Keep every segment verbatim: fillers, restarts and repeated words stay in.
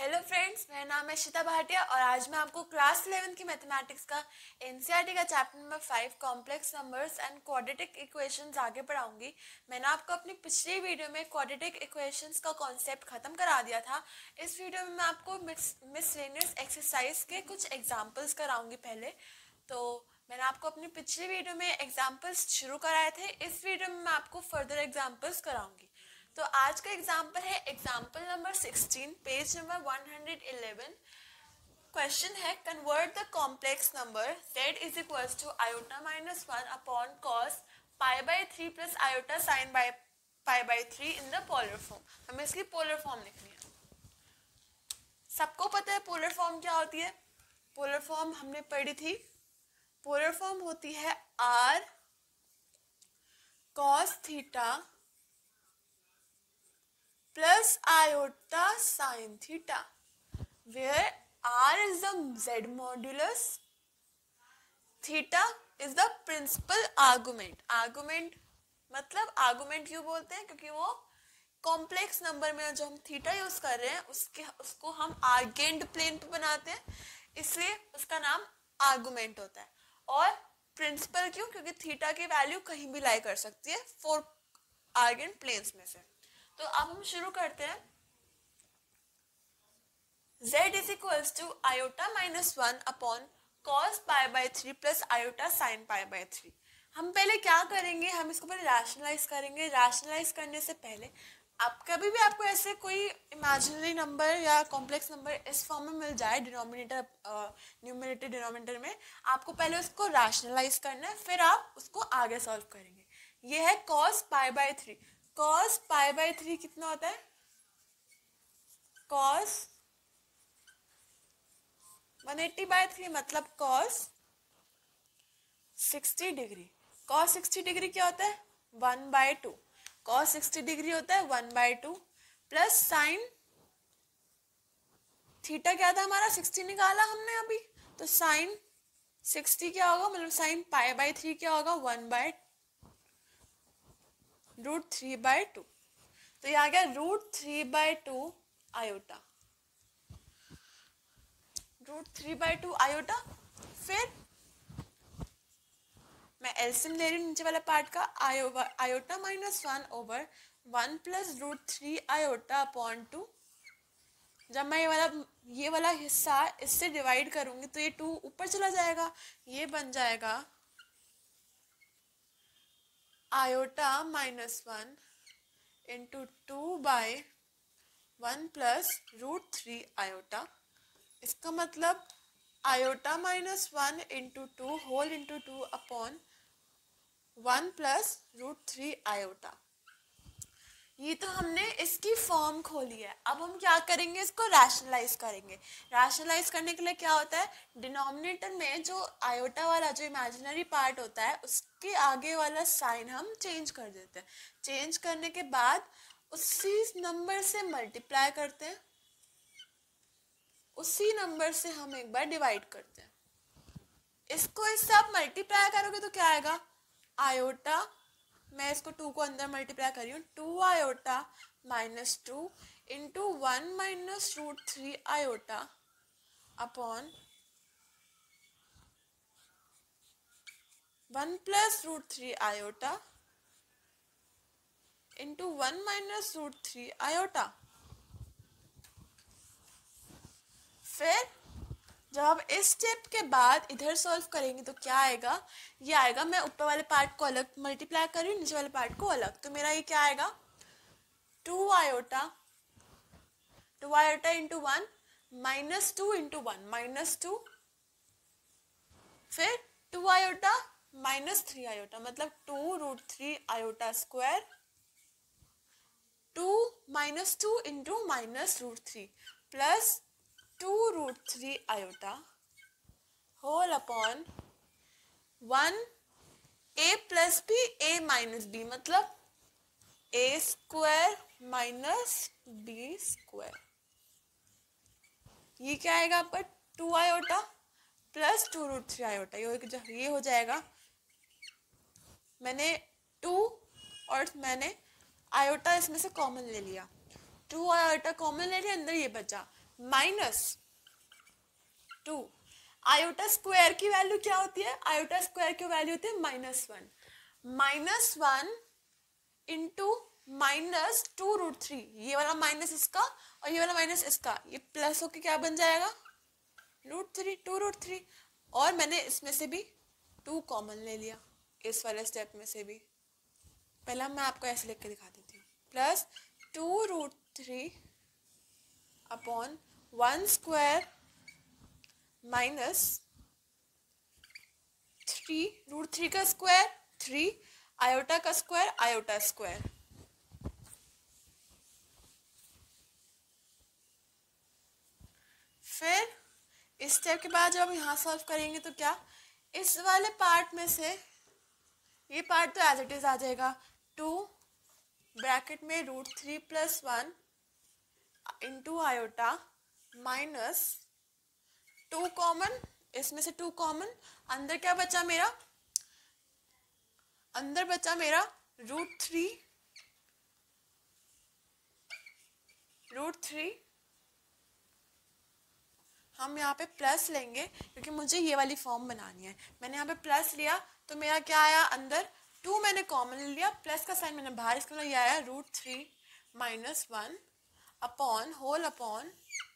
Hello friends, मेरा नाम है शिता भाटिया और आज मैं आपको क्लास इलेवेंथ की मैथमेटिक्स का एनसीईआरटी का chapter number five complex numbers and quadratic equations आगे पढ़ाऊंगी। मैंने आपको अपनी पिछली वीडियो में क्वाड्रेटिक इक्वेशंस का कॉन्सेप्ट खत्म करा दिया था। इस वीडियो में मैं आपको मिसलेनियस एक्सरसाइज के कुछ एग्जाम्पल्स कराऊंगी। पहले तो मैंने आपको अपनी पिछली वीडियो में एग्जाम्पल्स शुरू कराए थे, इस वीडियो में मैं आपको फर्दर एग्जाम्पल्स कराऊंगी। तो आज का एग्जाम्पल है example number sixteen, page number one hundred eleven. Question है convert the complex number z is equals to iota minus one upon cos pi by three plus iota sine by pi by three in the polar form. हमें इसकी polar form लिखनी है। सबको पता है polar form क्या होती है। पोलर फॉर्म हमने पढ़ी थी। पोलर फॉर्म होती है r cos theta plus iota sin theta, where r is the z modulus, theta is the principal argument. argument मतलब argument क्यों बोलते हैं? क्योंकि वो कॉम्प्लेक्स नंबर में जो हम थीटा यूज कर रहे हैं उसके उसको हम आर्गेंड प्लेन पे बनाते हैं, इसलिए उसका नाम आर्गुमेंट होता है। और प्रिंसिपल क्यों? क्योंकि थीटा की वैल्यू कहीं भी लाई कर सकती है फोर आर्गेंड प्लेन्स में से। तो अब हम शुरू करते हैं। z is equals to iota minus one upon cos pi by three plus iota sine pi by three. हम पहले क्या करेंगे, हम इसको पहले रैशनलाइज करेंगे। रैशनलाइज करने से पहले आप कभी भी आपको ऐसे कोई इमेजिनरी नंबर या कॉम्प्लेक्स नंबर इस फॉर्म में मिल जाए, डिनोमिनेटर न्यूमरेटर डिनोमिनेटर में, आपको पहले उसको रैशनलाइज करना है, फिर आप उसको आगे सॉल्व करेंगे। ये है cos pi by three. Cos pi by three कितना होता है? Cos one eighty by three मतलब cos sixty degree. Cos sixty degree क्या होता है? One by two. Cos sixty degree होता है one by two plus sine theta क्या था हमारा? सिक्सटी निकाला हमने अभी, तो साइन सिक्सटी क्या होगा? मतलब साइन पाई बाई थ्री क्या होगा? One by root three by two. तो ये आ गया root three by two iota. Root three by two iota. फिर मैं एलसीएम ले रही हूँ नीचे वाला पार्ट का। Iota iota minus one over one plus root three iota upon two. जब मैं ये वाला ये वाला हिस्सा इससे डिवाइड करूंगी तो ये टू ऊपर चला जाएगा, ये बन जाएगा iota minus one into two by one plus root three iota. इसका मतलब iota minus one into two whole into two upon one plus root three iota. ये तो हमने इसकी फॉर्म खोली है। अब हम क्या करेंगे? इसको रैशनलाइज करेंगे। रैशनलाइज करने के लिए क्या होता है, डिनोमिनेटर में जो आयोटा वाला जो इमेजिनरी पार्ट होता है उसके आगे वाला साइन हम चेंज कर देते हैं। चेंज करने के बाद उसी नंबर से मल्टीप्लाई करते हैं, उसी नंबर से हम एक बार डिवाइड करते हैं। इसको इससे आप मल्टीप्लाई करोगे तो क्या आएगा? आयोटा, मैं इसको टू को अंदर मल्टीप्लाई कर रही हूँ, two iota minus two into one minus root three iota upon one plus root three iota into one minus root three iota. फिर जब आप इस स्टेप के बाद इधर सॉल्व करेंगे तो क्या आएगा? ये आएगा, मैं ऊपर वाले पार्ट को अलग मल्टीप्लाई कर रही हूँ, नीचे वाले पार्ट को अलग, तो मेरा ये क्या आएगा? Two iota two iota into one minus two into one minus two, फिर two iota minus three iota मतलब two root three iota square, two minus two into minus root three plus two root three iota whole upon one a plus b a minus b मतलब a square minus b square. ये क्या आएगा आपका? Two iota plus two root three iota. ये हो जाएगा, मैंने to और मैंने आयोटा इसमें से कॉमन ले लिया, टू आयोटा कॉमन ले लिया, अंदर ये बचा माइनस टू। आयोटा स्क्वायर की वैल्यू क्या होती है? आयोटा स्क्वायर की वैल्यू होती है minus one. Minus one into minus two root three, ये वाला माइनस इसका और ये वाला माइनस इसका, ये प्लस होके क्या बन जाएगा? Root three, two root three. और मैंने इसमें से भी टू कॉमन ले लिया, इस वाले स्टेप में से भी। पहला मैं आपको ऐसे लिख के दिखा देती हूँ, plus two root three upon one square minus three root three का स्क्वायर थ्री, आयोटा का स्क्वायर आयोटा स्क्वायर। फिर इस स्टेप के बाद जब हम यहाँ सॉल्व करेंगे तो क्या, इस वाले पार्ट में से ये पार्ट तो एज इट इज आ जाएगा, टू ब्रैकेट में root three plus one into iota minus two common, इसमें से टू कॉमन, अंदर क्या बचा मेरा? अंदर बचा मेरा रूट थ्री रूट थ्री हम यहाँ पे प्लस लेंगे क्योंकि मुझे ये वाली फॉर्म बनानी है। मैंने यहाँ पे प्लस लिया तो मेरा क्या आया? अंदर टू मैंने कॉमन लिया, प्लस का साइन मैंने बाहर, इसका मतलब ये आया root three minus one upon whole upon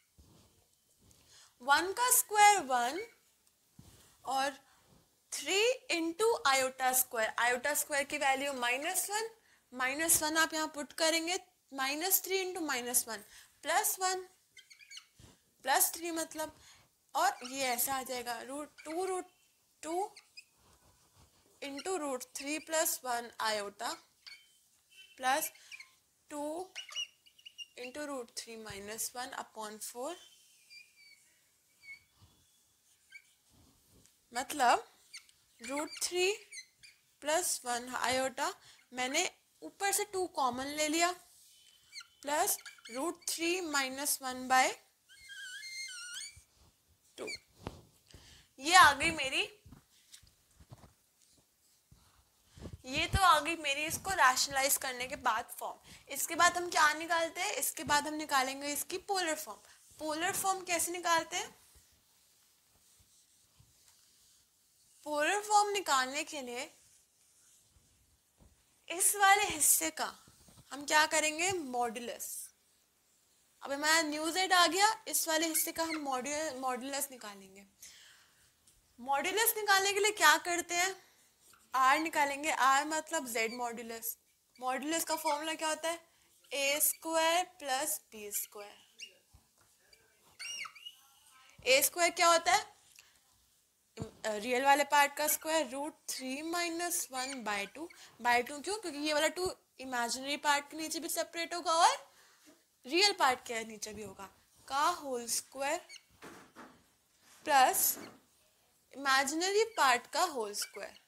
one का स्क्वायर वन और three into iota square. Iota square की value minus one, minus one आप यहाँ पुट करेंगे, minus three into minus one plus one plus three मतलब, और ये ऐसा आ जाएगा root two root two into root three plus one iota plus two into root three minus one upon four, मतलब root three plus one iota, मैंने ऊपर से टू कॉमन ले लिया, plus root three minus one by two. ये आ गई मेरी, ये तो आ गई मेरी इसको रैशनलाइज करने के बाद फॉर्म। इसके बाद हम क्या निकालते हैं? इसके बाद हम निकालेंगे इसकी पोलर फॉर्म। पोलर फॉर्म कैसे निकालते हैं? पोलर फॉर्म निकालने के लिए इस वाले हिस्से का हम क्या करेंगे? मॉड्यूलस। अब हमारा न्यू जेड आ गया, इस वाले हिस्से का हम मॉड्यूलस निकालेंगे। मॉड्यूलस निकालने के लिए क्या करते हैं? आर निकालेंगे, आर मतलब जेड मॉड्यूलस। मॉड्यूलस का फॉर्मूला क्या होता है? A square plus B square. A square क्या होता है? रियल वाले पार्ट का square, root three minus one by two. By two क्यों? क्योंकि ये वाला टू इमेजिनरी पार्ट के नीचे भी सेपरेट होगा और रियल पार्ट के नीचे भी होगा, का whole square plus imaginary part का होल स्क्वायर।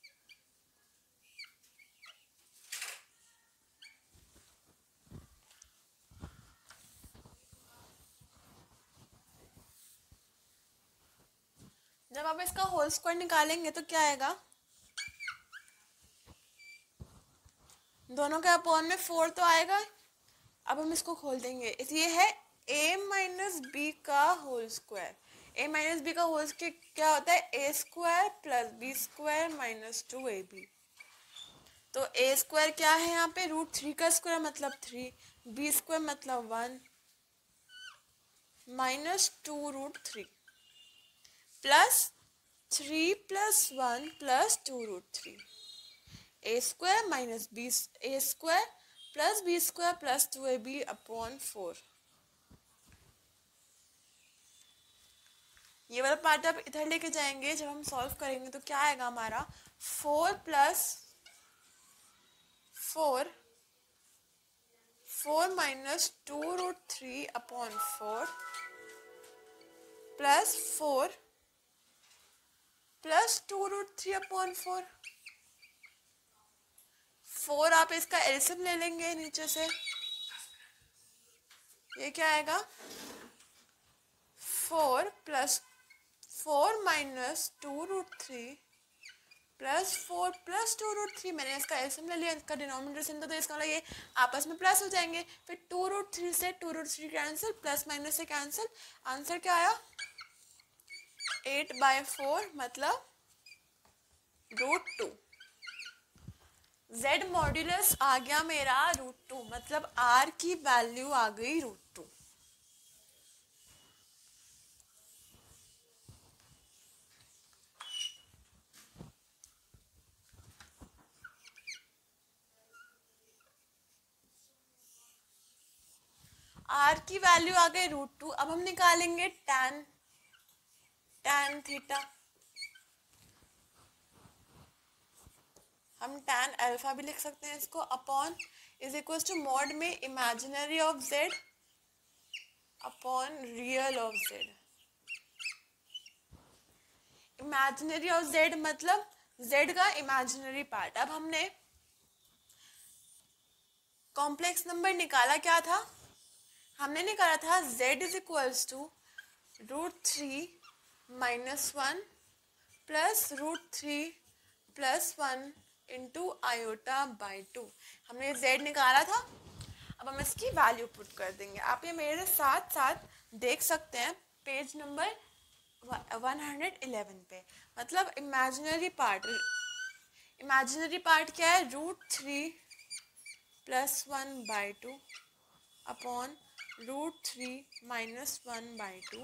जब आप इसका होल स्क्वायर निकालेंगे तो क्या आएगा? दोनों के अपॉन में फोर तो आएगा। अब हम इसको खोल देंगे, ये है a माइनस बी का whole square. a minus B का होल स्क्वायर क्या होता है? A square plus B square minus two A B. तो ए स्क्वायर क्या है यहाँ पे? रूट थ्री का स्क्वायर मतलब थ्री, बी स्क्वायर मतलब one minus two root three plus three plus one plus two root three. A square minus B A square plus B square plus two A B upon four. ये वाला part आप इधर लेके जाएंगे, जब हम solve करेंगे तो क्या आएगा हमारा? Four plus four four minus two root three upon four plus four plus two root three upon four. Four आप इसका एलसीएम ले लेंगे नीचे से, ये क्या आएगा? Four plus four minus two root three plus four plus two root three, मैंने इसका एलसीएम ले लिया, इसका डिनोमिनेटर सेम था तो इसका मतलब ये आपस में प्लस हो जाएंगे। फिर टू रूट थ्री से two root three cancel, plus minus से कैंसिल, आंसर क्या आया एट बाय फोर मतलब रूट टू। z मॉड्यूलस आ गया मेरा रूट टू, मतलब r की वैल्यू आ गई रूट टू। r की वैल्यू आ गई रूट टू। अब हम निकालेंगे tan tan थीटा, हम tan अल्फा भी लिख सकते हैं इसको, upon is equal to mod में imaginary of z upon real of z। Imaginary of z मतलब z का इमेजिनरी पार्ट। अब हमने कॉम्प्लेक्स नंबर निकाला, क्या था हमने निकाला था z is equals to root three minus one plus root three plus one into iota by two. हमने z निकाला था। अब हम इसकी वैल्यू पुट कर देंगे। आप ये मेरे साथ साथ देख सकते हैं page number one hundred eleven पे। मतलब इमेजिनरी पार्ट, इमेजिनरी पार्ट क्या है root three plus one by two upon root three minus one by two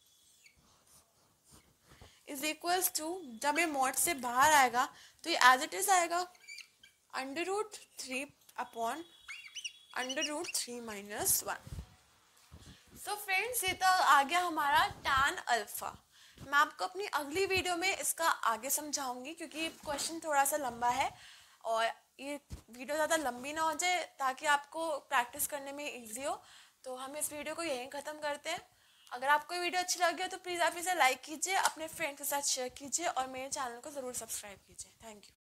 is equals to, जब ये मॉड से बाहर आएगा तो ये एज इट इज आएगा under root three upon under root three minus one. So friends ये तो आ गया हमारा tan अल्फा। मैं आपको अपनी अगली वीडियो में इसका आगे समझाऊंगी क्योंकि क्वेश्चन थोड़ा सा लंबा है और ये वीडियो ज़्यादा लंबी ना हो जाए ताकि आपको प्रैक्टिस करने में इजी हो। तो हम इस वीडियो को यहीं ख़त्म करते हैं। अगर आपको ये वीडियो अच्छी लगी हो तो प्लीज़ आप इसे लाइक कीजिए, अपने फ्रेंड्स के साथ शेयर कीजिए और मेरे चैनल को ज़रूर सब्सक्राइब कीजिए। Thank you.